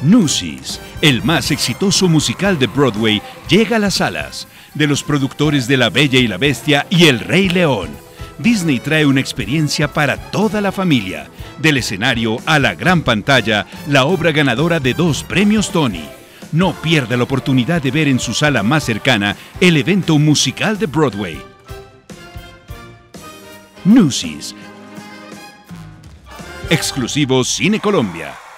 Newsies, el más exitoso musical de Broadway, llega a las salas, de los productores de La Bella y la Bestia y El Rey León. Disney trae una experiencia para toda la familia, del escenario a la gran pantalla, la obra ganadora de 2 premios Tony. No pierda la oportunidad de ver en su sala más cercana el evento musical de Broadway. Newsies, exclusivo Cine Colombia.